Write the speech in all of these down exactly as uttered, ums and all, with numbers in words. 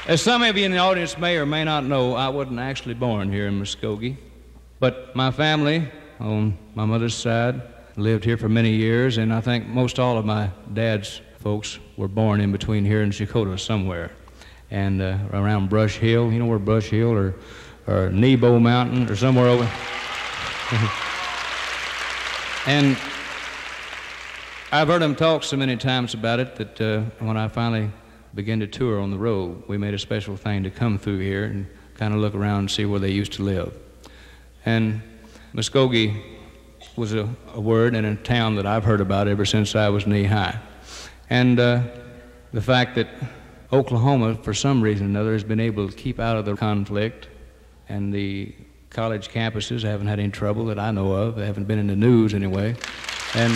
As some of you in the audience may or may not know, I wasn't actually born here in Muskogee, but my family on my mother's side lived here for many years, and I think most all of my dad's folks were born in between here and Chakotah somewhere, and uh, around Brush Hill. You know where Brush Hill or, or Nebo Mountain or somewhere over. And I've heard them talk so many times about it that uh, when I finally began to tour on the road, we made a special thing to come through here and kind of look around and see where they used to live. And Muskogee was a, a word and a town that I've heard about ever since I was knee-high. And uh, the fact that Oklahoma, for some reason or another, has been able to keep out of the conflict, and the college campuses haven't had any trouble that I know of. They haven't been in the news anyway. And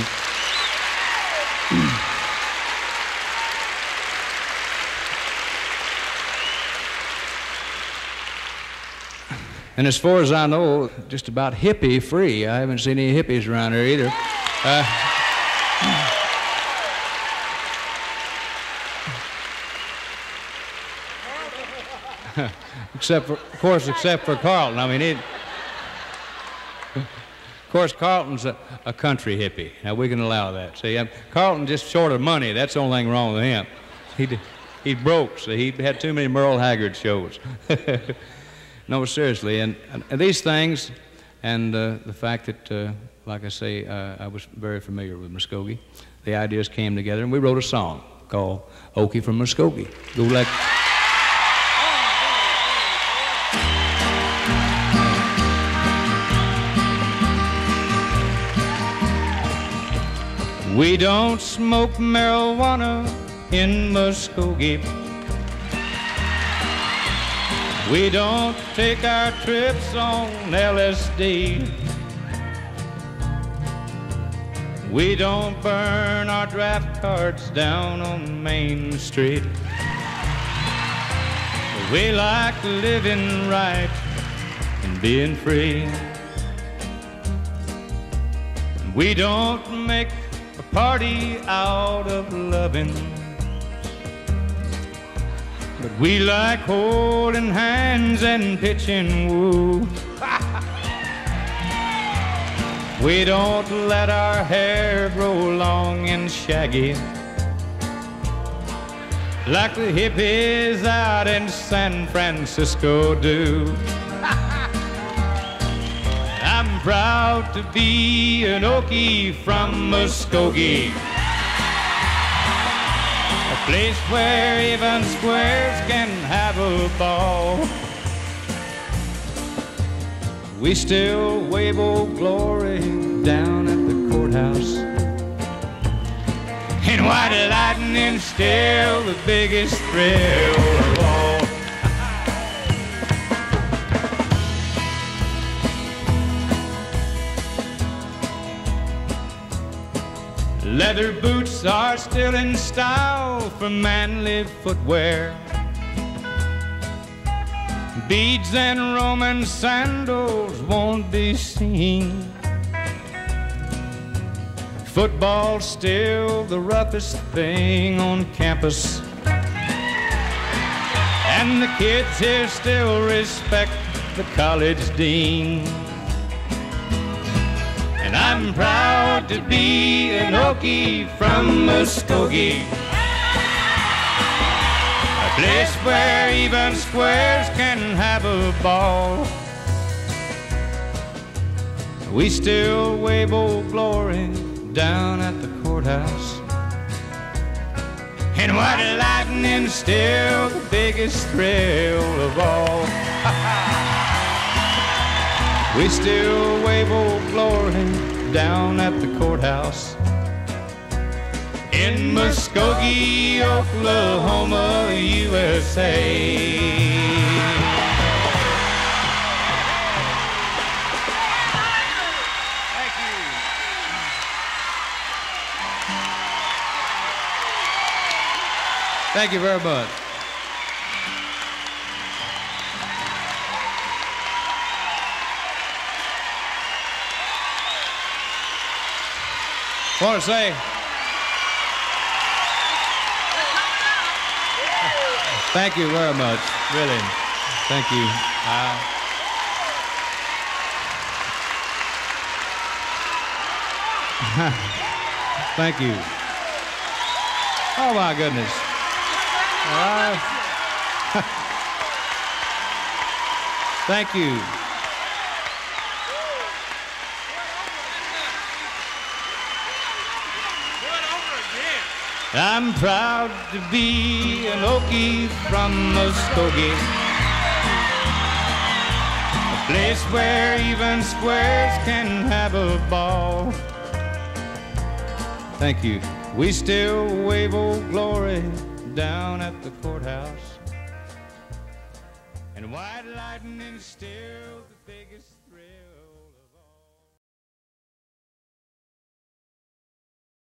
And as far as I know, just about hippie-free. I haven't seen any hippies around here either. Uh, except for, of course, except for Carlton. I mean, it, of course, Carlton's a, a country hippie. Now, we can allow that. See, um, Carlton just short of money. That's the only thing wrong with him. He, he broke, so he had too many Merle Haggard shows. No, seriously, and, and these things, and uh, the fact that, uh, like I say, uh, I was very familiar with Muskogee, the ideas came together, and we wrote a song called Okie From Muskogee. Go like... We don't smoke marijuana in Muskogee. We don't take our trips on L S D. We don't burn our draft cards down on Main Street. We like living right and being free. We don't make a party out of loving, but we like holding hands and pitching woo. We don't let our hair grow long and shaggy like the hippies out in San Francisco do. I'm proud to be an Okie from Muskogee, a place where even squares can have a ball. We still wave old glory down at the courthouse, and white lightning's still the biggest thrill of all. Leather boots are still in style for manly footwear. Beads and Roman sandals won't be seen. Football's still the roughest thing on campus, and the kids here still respect the college dean. And I'm proud to be an Okie from Muskogee, a place where even squares can have a ball. We still wave old glory down at the courthouse, and white lightning's still the biggest thrill of all. We still wave old glory down at the courthouse in Muskogee, Oklahoma, U S A. Thank you very much. I want to say, Thank you very much, really. Thank you. Uh, Thank you. Oh, my goodness. Uh, Thank you. I'm proud to be an Okie from Muskogee, a place where even squares can have a ball. Thank you. We still wave Old Glory down at the courthouse, and white lightning's still the biggest